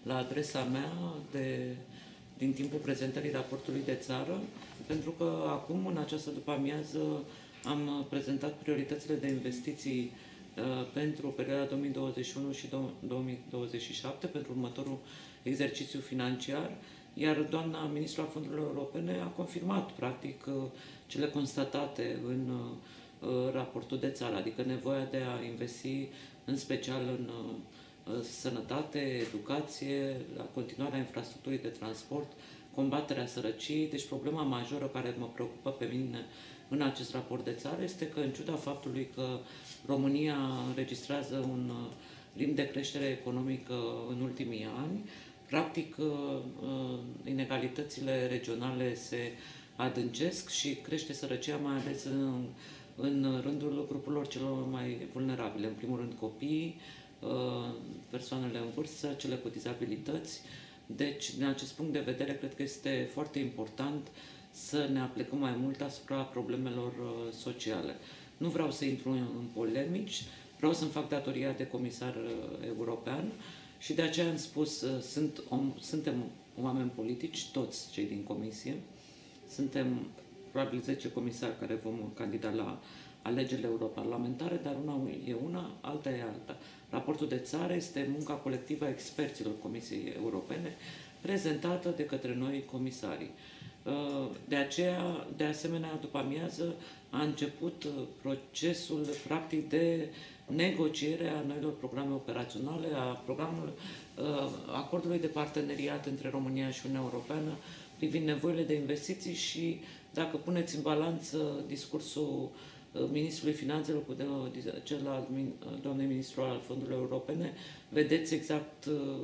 la adresa mea din timpul prezentării raportului de țară, pentru că acum, în această după-amiază, am prezentat prioritățile de investiții pentru perioada 2021 și 2027, pentru următorul exercițiu financiar, iar doamna ministru a fondurilor europene a confirmat, practic, cele constatate în raportul de țară, adică nevoia de a investi în special în sănătate, educație, la continuarea infrastructurii de transport, combaterea sărăciei. Deci problema majoră care mă preocupă pe mine în acest raport de țară este că, în ciuda faptului că România înregistrează un ritm de creștere economică în ultimii ani, practic inegalitățile regionale se adâncesc și crește sărăcia, mai ales în rândul grupurilor celor mai vulnerabile. În primul rând copiii, persoanele în vârstă, cele cu dizabilități. Deci, din acest punct de vedere, cred că este foarte important să ne aplicăm mai mult asupra problemelor sociale. Nu vreau să intru în polemici, vreau să-mi fac datoria de comisar european și de aceea am spus, suntem oameni politici, toți cei din comisie, suntem probabil 10 comisari care vom candida la alegerile europarlamentare, dar una e una, alta e alta. Raportul de țară este munca colectivă a experților Comisiei Europene, prezentată de către noi comisarii. De aceea, de asemenea, după amiază, a început procesul practic de negociere a noilor programe operaționale, a acordului de parteneriat între România și Uniunea Europeană privind nevoile de investiții și, dacă puneți în balanță discursul Ministrului Finanțelor cu cel al doamnei ministru al fondurilor europene, vedeți exact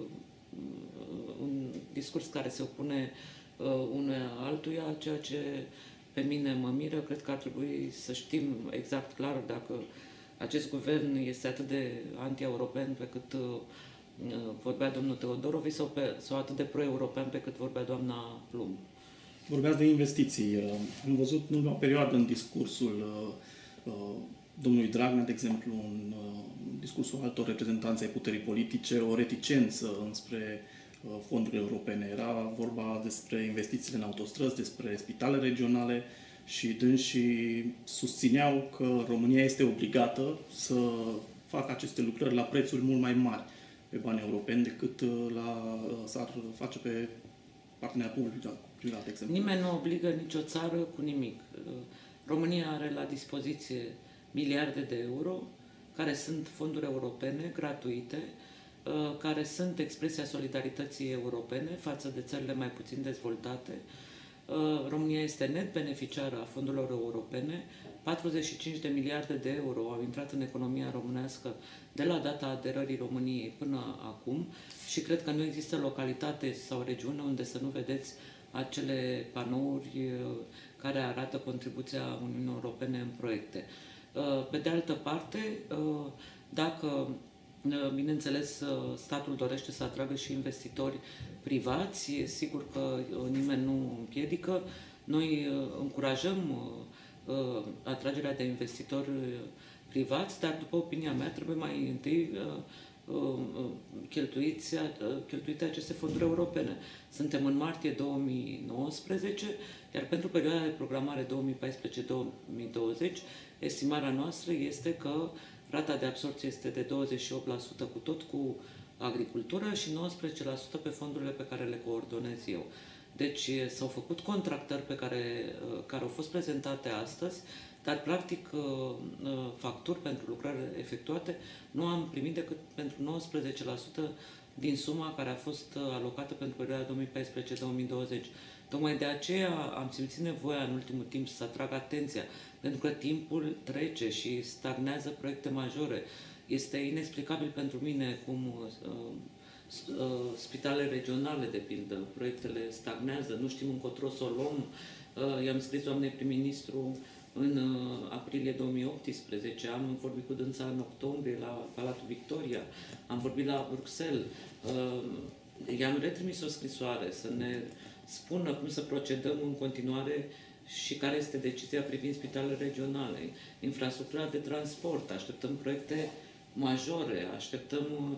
un discurs care se opune unul altuia, ceea ce pe mine mă miră. Cred că ar trebui să știm exact clar dacă acest guvern este atât de anti-european pe cât vorbea domnul Teodorovici sau atât de pro-european pe cât vorbea doamna Plumb. Vorbeați de investiții. Am văzut în ultima perioadă în discursul domnului Dragnea, de exemplu, în discursul altor reprezentanți ai puterii politice, o reticență înspre fonduri europene. Era vorba despre investițiile în autostrăzi, despre spitale regionale și dânsii susțineau că România este obligată să facă aceste lucrări la prețuri mult mai mari pe bani europeni decât s-ar face pe parteneriat public-privat, de exemplu. Nimeni nu obligă nicio țară cu nimic. România are la dispoziție miliarde de euro, care sunt fonduri europene gratuite, care sunt expresia solidarității europene față de țările mai puțin dezvoltate. România este net beneficiară a fondurilor europene. 45 de miliarde de euro au intrat în economia românească de la data aderării României până acum și cred că nu există localitate sau regiune unde să nu vedeți acele panouri care arată contribuția Uniunii Europene în proiecte. Pe de altă parte, dacă, bineînțeles, statul dorește să atragă și investitori privați, e sigur că nimeni nu împiedică. Noi încurajăm atragerea de investitori privați, dar, după opinia mea, trebuie mai întâi cheltuite aceste fonduri europene. Suntem în martie 2019, iar pentru perioada de programare 2014-2020, estimarea noastră este că rata de absorpție este de 28% cu tot cu agricultură și 19% pe fondurile pe care le coordonez eu. Deci s-au făcut contractări care au fost prezentate astăzi, dar practic facturi pentru lucrări efectuate nu am primit decât pentru 19% din suma care a fost alocată pentru perioada 2014-2020. Tocmai de aceea am simțit nevoia în ultimul timp să atrag atenția, pentru că timpul trece și stagnează proiecte majore. Este inexplicabil pentru mine cum spitalele regionale, de pildă, proiectele stagnează, nu știm încotro să o luăm. I-am scris doamnei prim-ministru în aprilie 2018, am vorbit cu dânsa în octombrie la Palatul Victoria, am vorbit la Bruxelles, i-am retrimis o scrisoare să ne spună cum să procedăm în continuare și care este decizia privind spitalele regionale, infrastructura de transport, așteptăm proiecte majore, așteptăm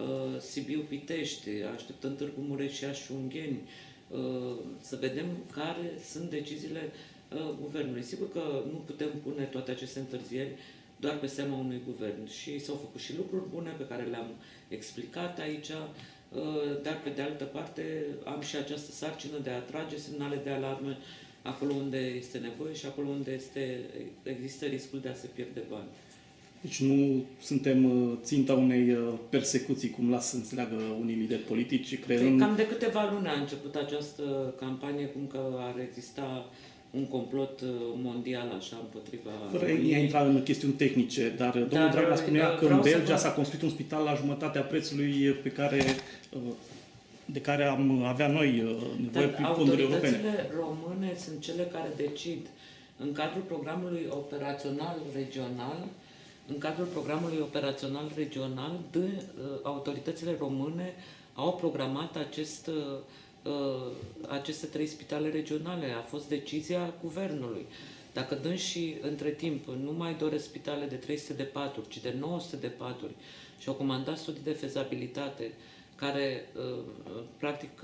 Sibiu-Pitești, așteptăm Târgu Mureș, Iași și Ungheni, să vedem care sunt deciziile guvernului. Sigur că nu putem pune toate aceste întârzieri doar pe seama unui guvern și s-au făcut și lucruri bune pe care le-am explicat aici, dar pe de altă parte am și această sarcină de a trage semnale de alarmă acolo unde este nevoie și acolo unde există riscul de a se pierde bani. Deci nu suntem ținta unei persecuții, cum lasă să înțeleagă unii lideri politici, creând... Cam de câteva luni a început această campanie, cum că ar exista un complot mondial așa împotriva... Fără a intra în chestiuni tehnice, dar domnul Dragnea spunea că în Belgia s-a construit un spital la jumătatea prețului de care am avea noi nevoie prin fonduri europene. Autoritățile române sunt cele care decid în cadrul programului operațional regional. În cadrul programului operațional regional, autoritățile române au programat aceste 3 spitale regionale. A fost decizia guvernului. Dacă dânsii între timp nu mai doresc spitale de 300 de paturi, ci de 900 de paturi și au comandat studii de fezabilitate care practic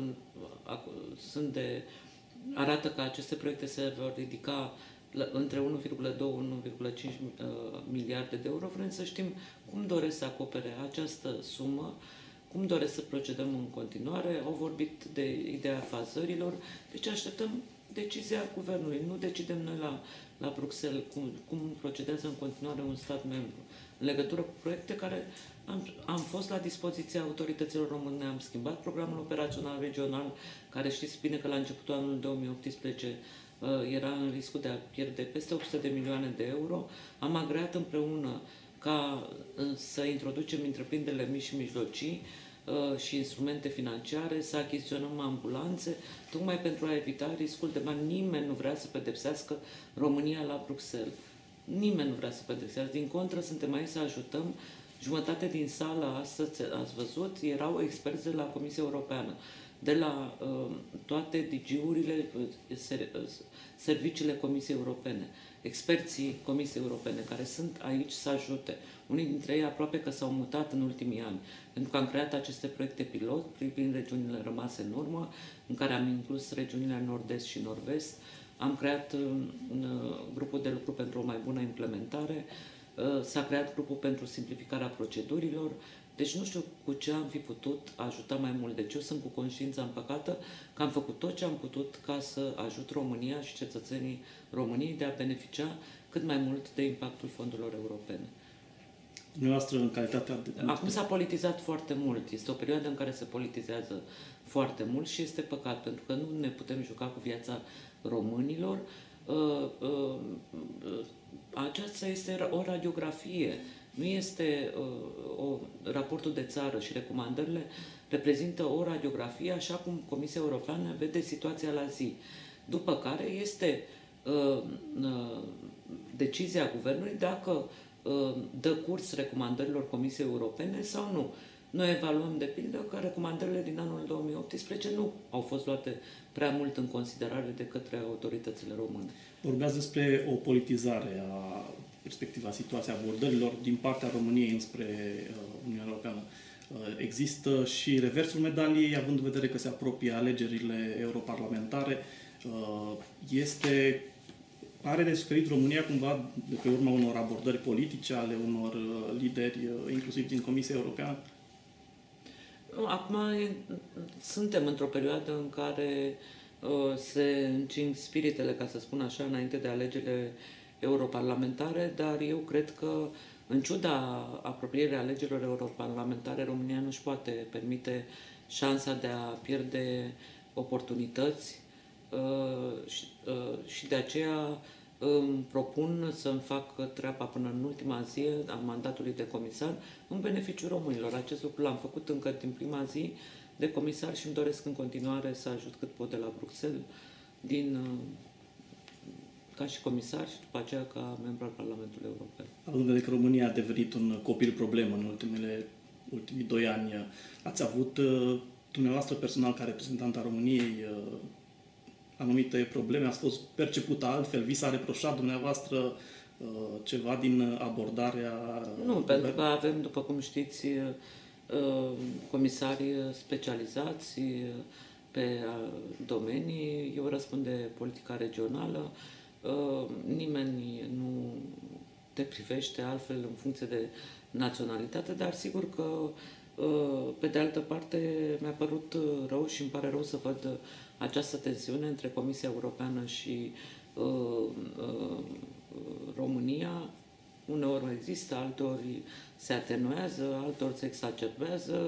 arată că aceste proiecte se vor ridica între 1,2-1,5 miliarde de euro, vrem să știm cum doresc să acopere această sumă, cum doresc să procedăm în continuare. Au vorbit de ideea fazărilor, deci așteptăm decizia guvernului. Nu decidem noi la Bruxelles cum procedează în continuare un stat membru. În legătură cu proiecte care am fost la dispoziția autorităților române, am schimbat programul operațional regional, care știți bine că la începutul anului 2018 era în riscul de a pierde peste 800 de milioane de euro. Am agreat împreună ca să introducem întreprinderile mici și mijlocii și instrumente financiare, să achiziționăm ambulanțe, tocmai pentru a evita riscul de bani. Nimeni nu vrea să pedepsească România la Bruxelles. Nimeni nu vrea să pedepsească. Din contră, suntem aici să ajutăm. Jumătate din sală, astăzi ați văzut, erau experți de la Comisia Europeană, de la toate DG-urile, serviciile Comisiei Europene, experții Comisiei Europene, care sunt aici să ajute. Unii dintre ei aproape că s-au mutat în ultimii ani, pentru că am creat aceste proiecte pilot privind regiunile rămase în urmă, în care am inclus regiunile nord-est și nord-vest. Am creat grupul de lucru pentru o mai bună implementare, s-a creat grupul pentru simplificarea procedurilor. Deci nu știu cu ce am fi putut ajuta mai mult. Deci eu sunt cu conștiința împăcată că am făcut tot ce am putut ca să ajut România și cetățenii României de a beneficia cât mai mult de impactul fondurilor europene. Dumneavoastră, în calitatea de... Acum s-a politizat foarte mult. Este o perioadă în care se politizează foarte mult și este păcat, pentru că nu ne putem juca cu viața românilor. Aceasta este o radiografie. Nu este raportul de țară și recomandările reprezintă o radiografie așa cum Comisia Europeană vede situația la zi. După care este decizia Guvernului dacă dă curs recomandărilor Comisiei Europene sau nu. Noi evaluăm, de pildă, că recomandările din anul 2018 nu au fost luate prea mult în considerare de către autoritățile române. Vorbeați despre o politizare a perspectiva situației abordărilor din partea României înspre Uniunea Europeană. Există și reversul medaliei, având în vedere că se apropie alegerile europarlamentare. Are de suferit România cumva de pe urma unor abordări politice ale unor lideri, inclusiv din Comisia Europeană? Acum suntem într-o perioadă în care se încing spiritele, ca să spun așa, înainte de alegerile europarlamentare, dar eu cred că, în ciuda apropierii alegerilor europarlamentare, România nu își poate permite șansa de a pierde oportunități și de aceea îmi propun să-mi fac treaba până în ultima zi a mandatului de comisar în beneficiul românilor. Acest lucru l-am făcut încă din prima zi de comisar și îmi doresc în continuare să ajut cât pot de la Bruxelles, ca și comisar și după aceea ca membru al Parlamentului European. Având în vedere că România a devenit un copil problemă în ultimii 2 ani, ați avut dumneavoastră personal ca reprezentant a României anumite probleme? Ați fost percepută altfel? Vi s-a reproșat dumneavoastră ceva din abordarea... Nu, pentru că avem, după cum știți, comisari specializați pe domenii. Eu răspund de politica regională. Nimeni nu te privește altfel în funcție de naționalitate, dar sigur că pe de altă parte mi-a părut rău și îmi pare rău să văd această tensiune între Comisia Europeană și România. Uneori există, alteori se atenuează, alteori se exacerbează,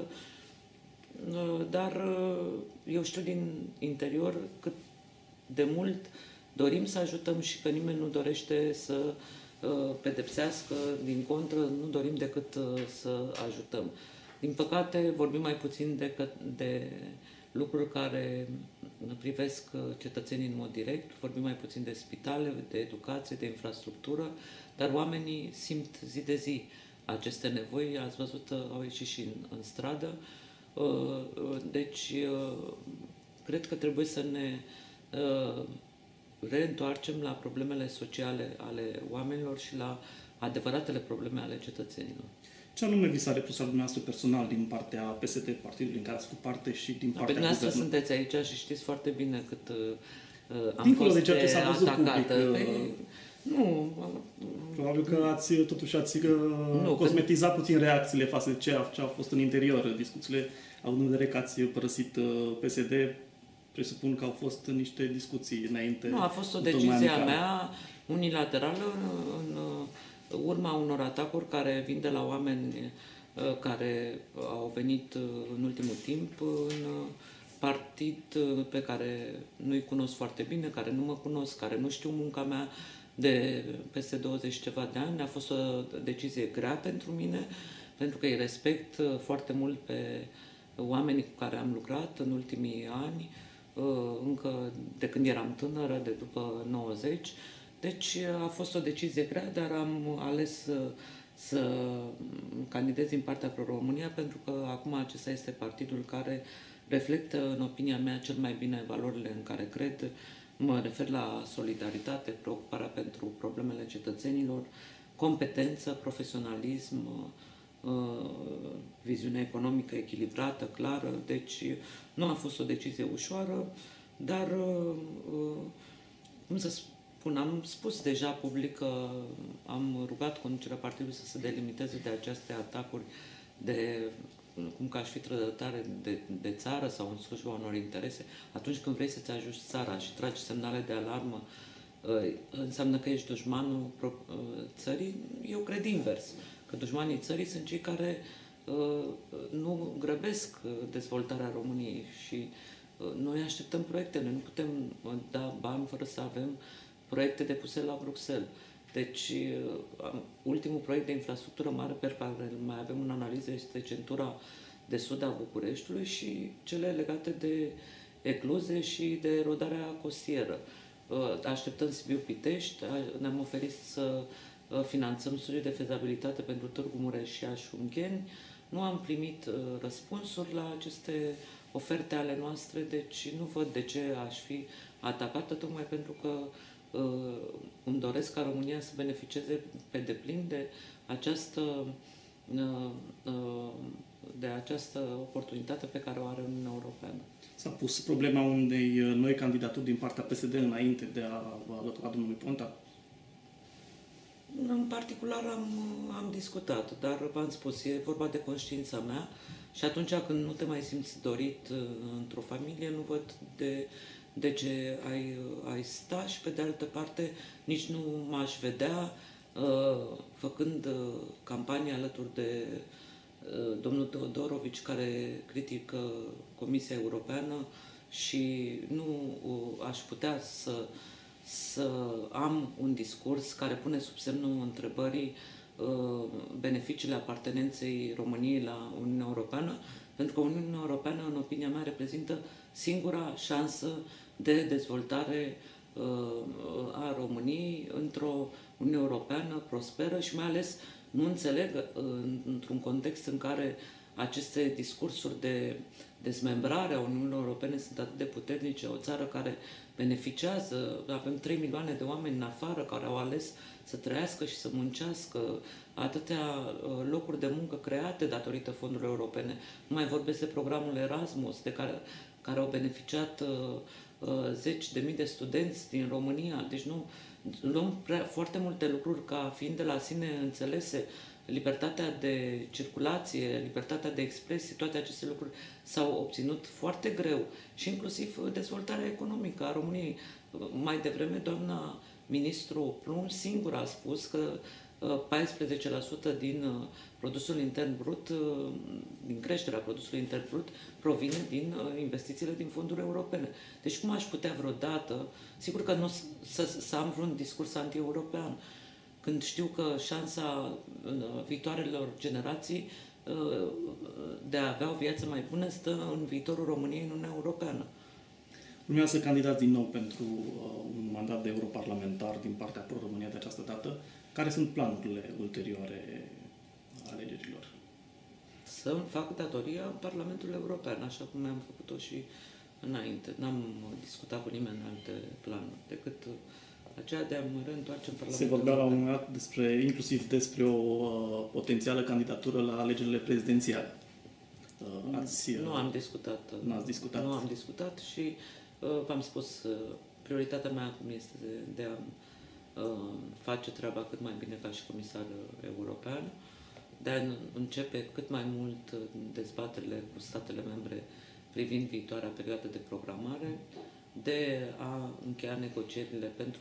dar eu știu din interior cât de mult dorim să ajutăm și că nimeni nu dorește să pedepsească, din contră, nu dorim decât să ajutăm. Din păcate, vorbim mai puțin de lucruri care privesc cetățenii în mod direct, vorbim mai puțin de spitale, de educație, de infrastructură, dar oamenii simt zi de zi aceste nevoi. Ați văzut, au ieșit și în stradă. Deci, cred că trebuie să ne reîntoarcem la problemele sociale ale oamenilor și la adevăratele probleme ale cetățenilor. Ce anume vi s-a repus al dumneavoastră personal din partea PSD, partidului în care ați făcut parte, și din partea dumneavoastră sunteți aici și știți foarte bine cât am dincolo fost de ceea ce s-a văzut atacată. public. Nu. Probabil că totuși ați cosmetizat puțin reacțiile față de ce a fost în interior. Discuțiile, având în vedere că ați părăsit PSD, presupun că au fost niște discuții înainte. Nu, a fost o decizie a mea unilaterală în urma unor atacuri care vin de la oameni care au venit în ultimul timp în partid pe care nu-i cunosc foarte bine, care nu mă cunosc, care nu știu munca mea de peste 20 ceva de ani. A fost o decizie grea pentru mine, pentru că îi respect foarte mult pe oamenii cu care am lucrat în ultimii ani, încă de când eram tânără, de după 90. Deci a fost o decizie grea, dar am ales să candidez din partea Pro-România, pentru că acum acesta este partidul care reflectă, în opinia mea, cel mai bine valorile în care cred. Mă refer la solidaritate, preocuparea pentru problemele cetățenilor, competență, profesionalism, viziune economică echilibrată, clară. Deci nu a fost o decizie ușoară, dar, cum să spun, am spus deja public că am rugat conducerea partidului să se delimiteze de aceste atacuri de cum că aș fi trădătare de țară sau în slujba unor interese. Atunci când vrei să-ți ajuți țara și tragi semnale de alarmă, înseamnă că ești dușmanul țării? Eu cred invers, că dușmanii țării sunt cei care nu grăbesc dezvoltarea României și noi așteptăm proiecte. Noi nu putem da bani fără să avem proiecte depuse la Bruxelles. Deci, ultimul proiect de infrastructură mare pe care mai avem în analiză este centura de sud a Bucureștiului și cele legate de ecluze și de erodarea costieră. Așteptăm Sibiu-Pitești, ne-am oferit să finanțăm studiul de fezabilitate pentru Târgu Mureș și Iași-Ungheni. Nu am primit răspunsuri la aceste oferte ale noastre, deci nu văd de ce aș fi atacată, tocmai pentru că îmi doresc ca România să beneficieze pe deplin de această oportunitate pe care o are Uniunea Europeană. S-a pus problema unei noi candidaturi din partea PSD înainte de a vă alătura domnului Ponta? În particular am discutat, dar v-am spus, e vorba de conștiința mea și atunci când nu te mai simți dorit într-o familie, nu văd de ce ai sta și, pe de altă parte, nici nu m-aș vedea făcând campanie alături de domnul Teodorovici, care critică Comisia Europeană, și nu aș putea să am un discurs care pune sub semnul întrebării beneficiile apartenenței României la Uniunea Europeană, pentru că Uniunea Europeană, în opinia mea, reprezintă singura șansă de dezvoltare a României într-o Uniune Europeană prosperă și mai ales nu înțeleg într-un context în care aceste discursuri de dezmembrare a Uniunii Europene sunt atât de puternice. O țară care beneficiază, avem 3 milioane de oameni în afară care au ales să trăiască și să muncească, atâtea locuri de muncă create datorită fondurilor europene. Nu mai vorbesc de programul Erasmus, de care au beneficiat zeci de mii de studenți din România. Deci nu luăm foarte multe lucruri ca fiind de la sine înțelese. Libertatea de circulație, libertatea de expresie, toate aceste lucruri s-au obținut foarte greu și inclusiv dezvoltarea economică a României. Mai devreme, doamna ministru Plumb singur a spus că 14% din produsul intern brut, din creșterea produsului intern brut, provine din investițiile din fonduri europene. Deci cum aș putea vreodată, sigur că nu să am vreun discurs anti-european, când știu că șansa viitoarelor generații de a avea o viață mai bună stă în viitorul României în Uniunea Europeană. Urmează să candidați din nou pentru un mandat de europarlamentar din partea Pro-România de această dată. Care sunt planurile ulterioare alegerilor? Să fac datoria în Parlamentul European, așa cum am făcut-o și înainte. N-am discutat cu nimeni alte planuri decât aceea de a mă reîntoarce în Parlamentul Se vorbea la un European. moment dat inclusiv despre o potențială candidatură la alegerile prezidențiale. Nu am discutat. N-ați discutat? Nu am discutat și v-am spus, prioritatea mea acum este de a face treaba cât mai bine ca și comisar european, de a începe cât mai mult dezbaterile cu statele membre privind viitoarea perioadă de programare, de a încheia negocierile pentru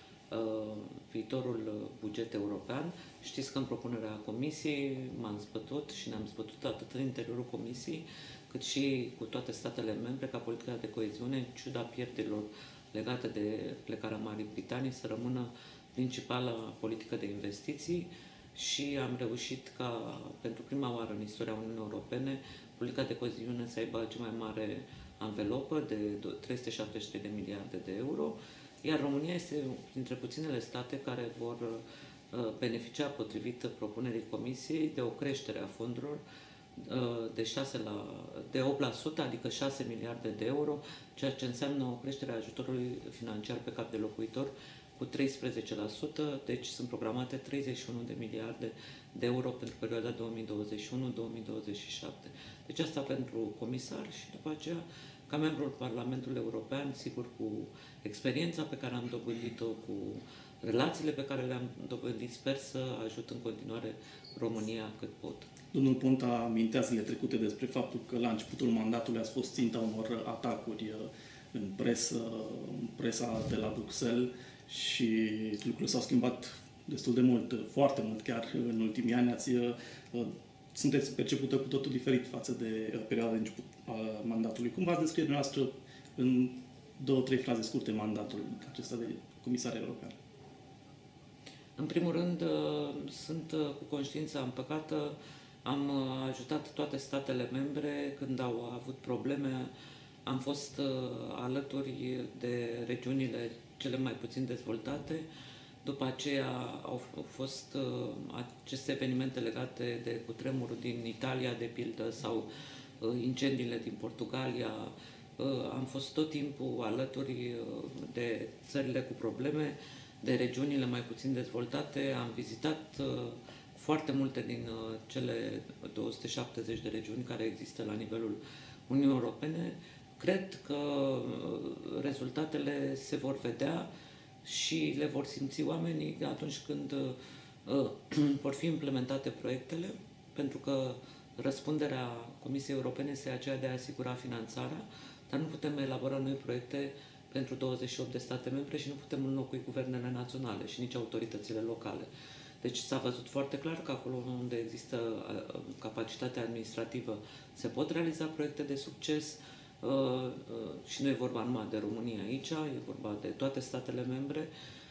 viitorul buget european. Știți că în propunerea Comisiei m-am zbătut și ne-am zbătut atât în interiorul Comisiei, cât și cu toate statele membre, ca politica de coeziune, în ciuda pierderilor legate de plecarea Marii Britanii, să rămână principala politică de investiții și am reușit ca pentru prima oară în istoria Uniunii Europene politica de coeziune să aibă cea mai mare anvelopă de 373 de miliarde de euro, iar România este printre puținele state care vor beneficia, potrivit propunerii Comisiei, de o creștere a fondurilor de 8%, adică 6 miliarde de euro, ceea ce înseamnă o creștere a ajutorului financiar pe cap de locuitor cu 13%, deci sunt programate 31 de miliarde de euro pentru perioada 2021-2027. Deci asta pentru comisar și după aceea, ca membru al Parlamentului European, sigur cu experiența pe care am dobândit-o, cu relațiile pe care le-am dobândit, sper să ajut în continuare România cât pot. Domnul Ponta amintea zilele trecute despre faptul că la începutul mandatului ați fost ținta unor atacuri în presa de la Bruxelles și lucrurile s-au schimbat destul de mult, foarte mult chiar în ultimii ani. Sunteți percepută cu totul diferit față de perioada de început a mandatului. Cum v-ați descrie dumneavoastră în 2-3 fraze scurte mandatul acesta de comisar european? În primul rând, sunt cu conștiința împăcată. Am ajutat toate statele membre când au avut probleme. Am fost alături de regiunile cele mai puțin dezvoltate. După aceea au fost aceste evenimente legate de cutremurul din Italia, de pildă, sau incendiile din Portugalia. Am fost tot timpul alături de țările cu probleme, de regiunile mai puțin dezvoltate. Am vizitat foarte multe din cele 270 de regiuni care există la nivelul Uniunii Europene. Cred că rezultatele se vor vedea și le vor simți oamenii atunci când vor fi implementate proiectele, pentru că răspunderea Comisiei Europene este aceea de a asigura finanțarea, dar nu putem elabora noi proiecte pentru 28 de state membre și nu putem înlocui guvernele naționale și nici autoritățile locale. Deci s-a văzut foarte clar că acolo unde există capacitatea administrativă se pot realiza proiecte de succes și nu e vorba numai de România aici, e vorba de toate statele membre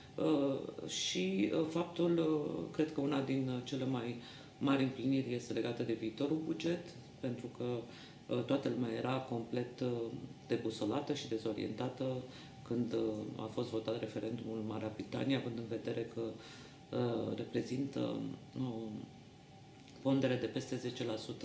și faptul, cred că una din cele mai mari împliniri este legată de viitorul buget, pentru că toată lumea era complet debusolată și dezorientată când a fost votat referendumul în Marea Britanie, având în vedere că reprezintă o pondere de peste 10%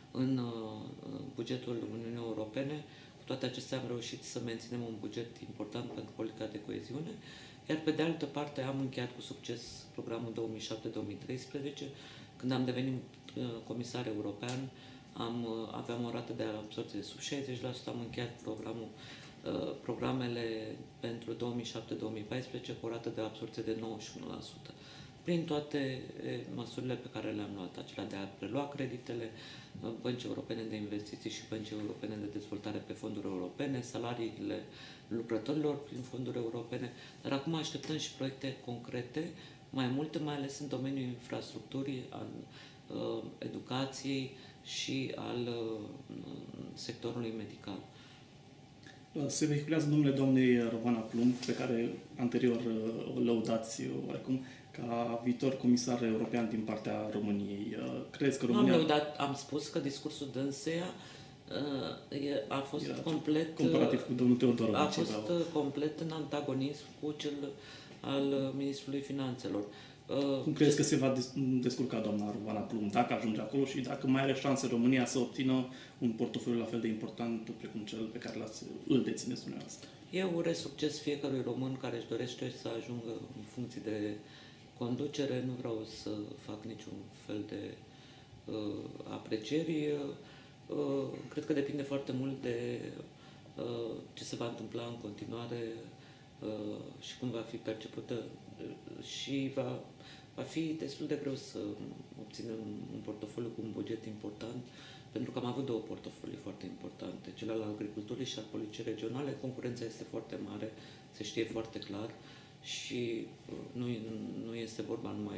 în bugetul Uniunii Europene. Cu toate acestea am reușit să menținem un buget important pentru politica de coeziune, iar pe de altă parte am încheiat cu succes programul 2007-2013, când am devenit comisar european, aveam o rată de absorbție de sub 60%, am încheiat programele pentru 2007-2014 cu o rată de absorbție de 91%. Prin toate măsurile pe care le-am luat, acelea de a prelua creditele Băncii Europene de Investiții și Băncii Europene de Dezvoltare pe fonduri europene, salariile lucrătorilor prin fonduri europene, dar acum așteptăm și proiecte concrete, mai multe, mai ales în domeniul infrastructurii, al educației și al sectorului medical. Se vehiculează numele doamnei Rovana Plumb, pe care anterior o lăudați oarecum ca viitor comisar european din partea României. Crezi că România... Nu am lăudat, am spus că discursul dânseia a fost complet... Comparativ cu domnul Teodorovici. A fost complet în antagonism cu cel al Ministrului Finanțelor. Cum crezi că se va descurca doamna Rovana Plumb, dacă ajunge acolo și dacă mai are șanse România să obțină un portofoliu la fel de important precum cel pe care îl dețineți dumneavoastră? Eu urez succes fiecărui român care își dorește să ajungă în funcție de conducere. Nu vreau să fac niciun fel de aprecieri. Cred că depinde foarte mult de ce se va întâmpla în continuare și cum va fi percepută și va fi destul de greu să obținem un portofoliu cu un buget important, pentru că am avut două portofolii foarte importante, cel al agriculturii și al politicii regionale. Concurența este foarte mare, se știe foarte clar și nu este vorba numai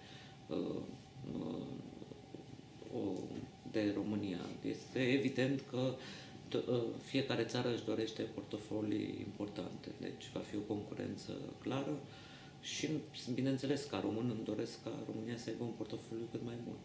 de România. Este evident că fiecare țară își dorește portofolii importante, deci va fi o concurență clară și, bineînțeles, ca român îmi doresc ca România să aibă un portofoliu cât mai bun.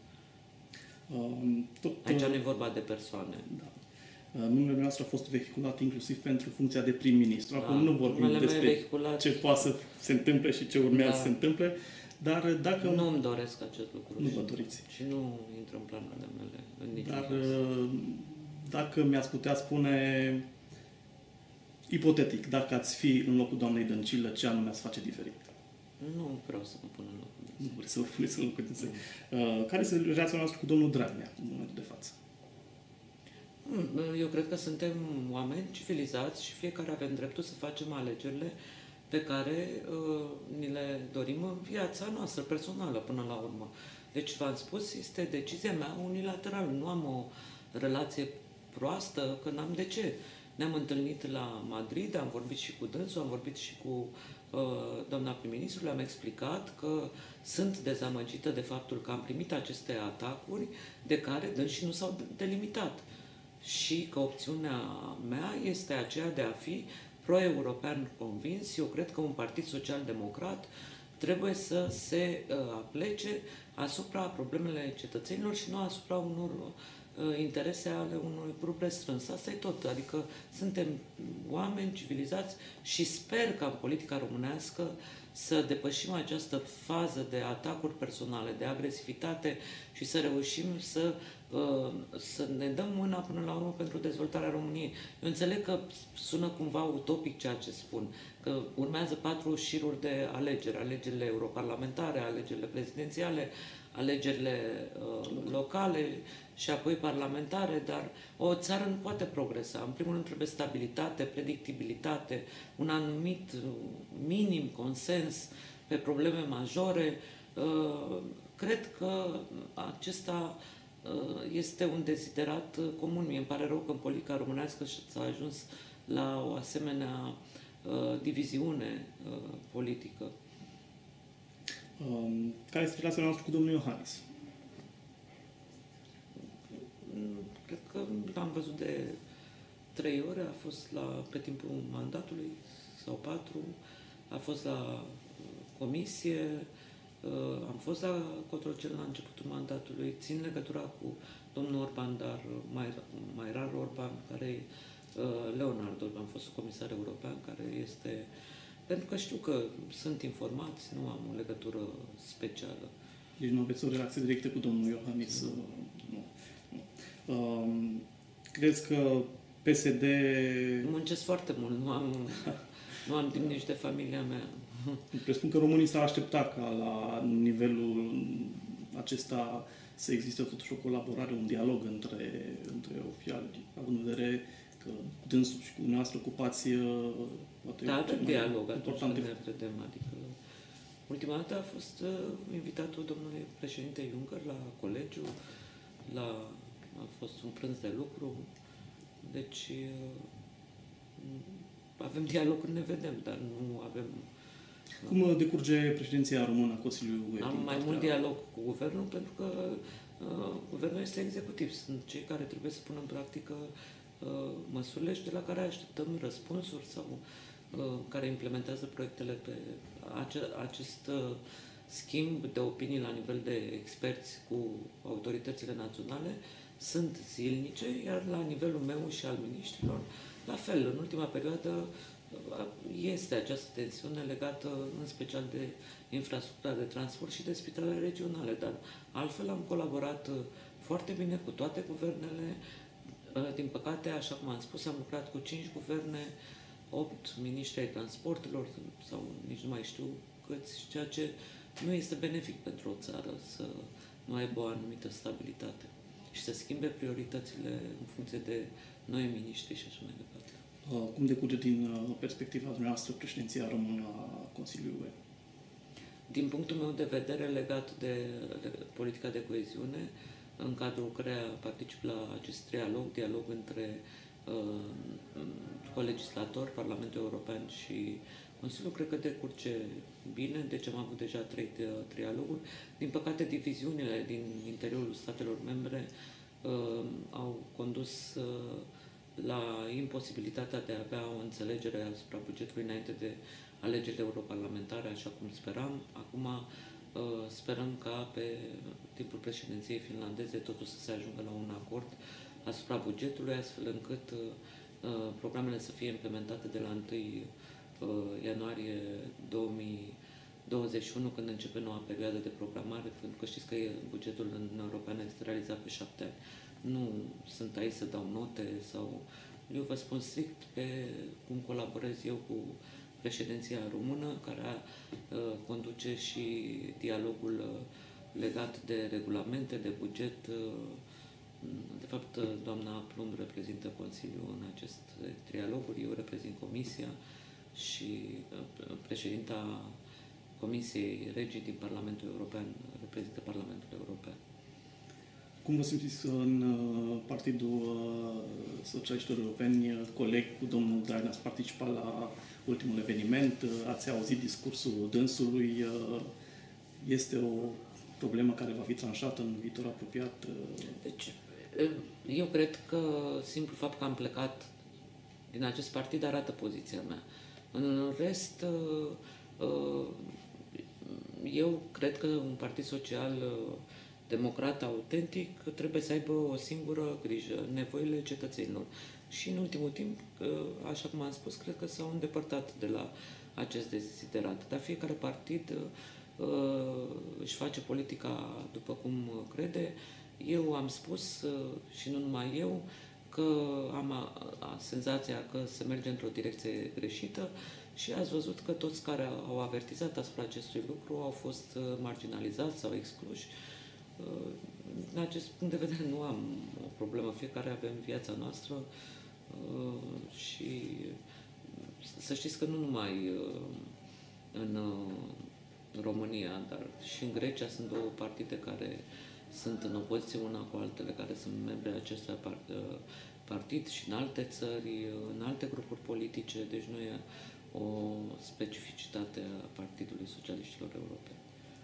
Aici nu e vorba de persoane. Da. Numele nostru a fost vehiculat inclusiv pentru funcția de prim-ministru. Acum nu vorbim despre ce poate să se întâmple și ce urmează să se întâmple, dar dacă... Nu îmi doresc acest lucru. Nu vă doriți. Și nu intră în planurile mele în niciun Dar caz. dacă mi-ați putea spune, ipotetic, dacă ați fi în locul doamnei Dăncilă, ce anume ați face diferit? Nu vreau să mă pun în locul Nu vreau să vă puneți în locul dânsei. Care este relația noastră cu domnul Dragnea în momentul de față? Eu cred că suntem oameni civilizați și fiecare avem dreptul să facem alegerile pe care ni le dorim în viața noastră personală până la urmă. Deci, v-am spus, este decizia mea unilaterală. Nu am o relație proastă, că n-am de ce. Ne-am întâlnit la Madrid, am vorbit și cu dânsul, am vorbit și cu doamna prim-ministru, le-am explicat că sunt dezamăgită de faptul că am primit aceste atacuri de care dânsii nu s-au delimitat. Și că opțiunea mea este aceea de a fi pro-european convins. Eu cred că un partid social-democrat trebuie să se aplece asupra problemele cetățenilor și nu asupra unor interese ale unui grup restrâns. Asta e tot. Adică suntem oameni civilizați și sper ca în politica românească să depășim această fază de atacuri personale, de agresivitate și să reușim să ne dăm mâna până la urmă pentru dezvoltarea României. Eu înțeleg că sună cumva utopic ceea ce spun, că urmează 4 șiruri de alegeri, alegerile europarlamentare, alegerile prezidențiale, alegerile locale și apoi parlamentare, dar o țară nu poate progresa. În primul rând trebuie stabilitate, predictibilitate, un anumit minim consens pe probleme majore. Cred că acesta este un deziderat comun. Mie îmi pare rău că în politica românească s-a ajuns la o asemenea diviziune politică. Care este relația noastră cu domnul Iohannis? Cred că l-am văzut de 3 ore, a fost pe timpul mandatului, sau 4, a fost la comisie, am fost la Cotroceni la începutul mandatului, țin legătura cu domnul Orban, dar mai rar Orban, care e Leonard Orban, fost comisar european, care este... Pentru că știu că sunt informați, nu am o legătură specială. Deci nu aveți o relație directă cu domnul Iohannis? Nu. Crezi că PSD... Muncesc foarte mult, nu am timp nici de familia mea. Presupun că românii s-ar aștepta ca la nivelul acesta să existe totuși o colaborare, un dialog între oficiali, având în vedere că dânsul și cu dumneavoastră ocupați... Da, avem dialog atunci când ne vedem, adică ultima dată a fost invitatul domnului președinte Juncker la colegiu, a fost un prânz de lucru, deci avem dialog când ne vedem, dar nu avem... Cum decurge președinția română a Consiliului UE? Am mai mult dialog cu guvernul, pentru că guvernul este executiv. Sunt cei care trebuie să pună în practică măsurile și de la care așteptăm răspunsuri sau care implementează proiectele pe acest schimb de opinii la nivel de experți cu autoritățile naționale sunt zilnice, iar la nivelul meu și al miniștrilor, la fel, în ultima perioadă este această tensiune legată în special de infrastructura de transport și de spitalele regionale, dar altfel am colaborat foarte bine cu toate guvernele. Din păcate, așa cum am spus, am lucrat cu 5 guverne, 8 miniștri ai transporturilor sau nici nu mai știu câți, ceea ce nu este benefic pentru o țară să nu aibă o anumită stabilitate și să schimbe prioritățile în funcție de noi miniștri și așa mai departe. Cum decurge din perspectiva dumneavoastră președinția română a Consiliului UE? Din punctul meu de vedere, legat de politica de coeziune, în cadrul căreia particip la acest dialog între colegislatori, Parlamentul European și Consiliul, cred că decurge bine, deci am avut deja 3 trialoguri. Din păcate, diviziunile din interiorul statelor membre au condus la imposibilitatea de a avea o înțelegere asupra bugetului înainte de alegerile europarlamentare, așa cum speram. Acum sperăm ca pe timpul președinției finlandeze totul să se ajungă la un acord asupra bugetului, astfel încât programele să fie implementate de la 1 ianuarie 2021, când începe noua perioadă de programare, pentru că știți că bugetul în Uniunea Europeană este realizat pe 7 ani. Nu sunt aici să dau note sau... Eu vă spun strict pe cum colaborez eu cu președinția română, care conduce și dialogul legat de regulamente, de buget. De fapt, doamna Plumb reprezintă Consiliul în acest trialoguri, eu reprezint Comisia și președinta Comisiei Regii din Parlamentul European reprezintă Parlamentul European. Cum vă simțiți în Partidul Socialiștilor Europeni, coleg cu domnul Dragnea, ați participat la ultimul eveniment, ați auzit discursul dânsului, este o problemă care va fi tranșată în viitor apropiat? Deci, eu cred că simplu fapt că am plecat din acest partid arată poziția mea. În rest, eu cred că un partid social democrat autentic trebuie să aibă o singură grijă, nevoile cetățenilor. Și în ultimul timp, așa cum am spus, cred că s-au îndepărtat de la acest deziderat. Dar fiecare partid își face politica după cum crede. Eu am spus, și nu numai eu, că am senzația că se merge într-o direcție greșită și ați văzut că toți care au avertizat asupra acestui lucru au fost marginalizați sau excluși. Din acest punct de vedere nu am o problemă, fiecare avem viața noastră și să știți că nu numai în România, dar și în Grecia sunt două partide care sunt în opoziție una cu altele, care sunt membri ai acestui partid și în alte țări, în alte grupuri politice, deci nu e o specificitate a Partidului Socialiștilor Europeni.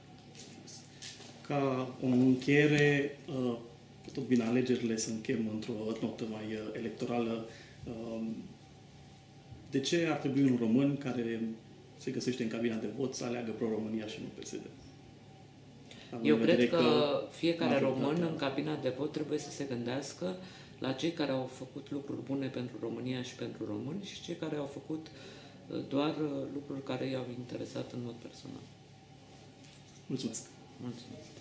Ca o încheiere, tot bine alegerile să încheiem într-o notă mai electorală, de ce ar trebui un român care se găsește în cabina de vot să aleagă Pro-România și nu PSD? Eu cred că fiecare român în cabina de vot trebuie să se gândească la cei care au făcut lucruri bune pentru România și pentru români și cei care au făcut doar lucruri care i-au interesat în mod personal. Mulțumesc! Mulțumesc!